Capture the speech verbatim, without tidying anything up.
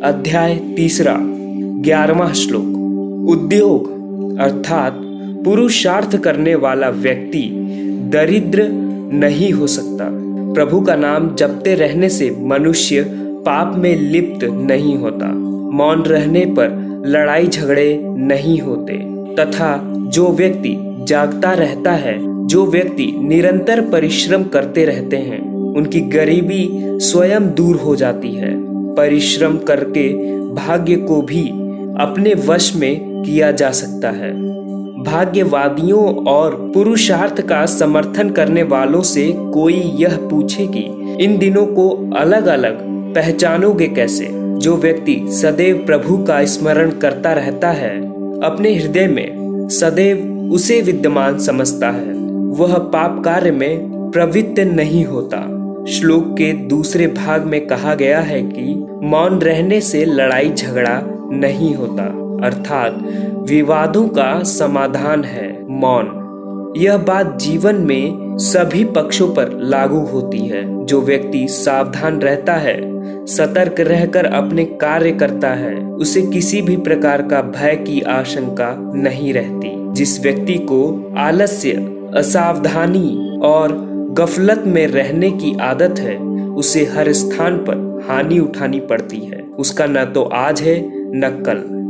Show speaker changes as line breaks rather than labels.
अध्याय तीसरा, ग्यारहवां श्लोक। उद्योग अर्थात पुरुषार्थ करने वाला व्यक्ति दरिद्र नहीं हो सकता। प्रभु का नाम जपते रहने से मनुष्य पाप में लिप्त नहीं होता। मौन रहने पर लड़ाई झगड़े नहीं होते तथा जो व्यक्ति जागता रहता है, जो व्यक्ति निरंतर परिश्रम करते रहते हैं, उनकी गरीबी स्वयं दूर हो जाती है। परिश्रम करके भाग्य को भी अपने वश में किया जा सकता है। भाग्यवादियों और पुरुषार्थ का समर्थन करने वालों से कोई यह पूछे कि इन दिनों को अलग अलग पहचानोगे कैसे? जो व्यक्ति सदैव प्रभु का स्मरण करता रहता है, अपने हृदय में सदैव उसे विद्यमान समझता है, वह पाप कार्य में प्रवृत्त नहीं होता। श्लोक के दूसरे भाग में कहा गया है कि मौन रहने से लड़ाई झगड़ा नहीं होता, अर्थात विवादों का समाधान है मौन। यह बात जीवन में सभी पक्षों पर लागू होती है। जो व्यक्ति सावधान रहता है, सतर्क रहकर अपने कार्य करता है, उसे किसी भी प्रकार का भय की आशंका नहीं रहती। जिस व्यक्ति को आलस्य, असावधानी और गफलत में रहने की आदत है, उसे हर स्थान पर हानि उठानी पड़ती है। उसका न तो आज है न कल।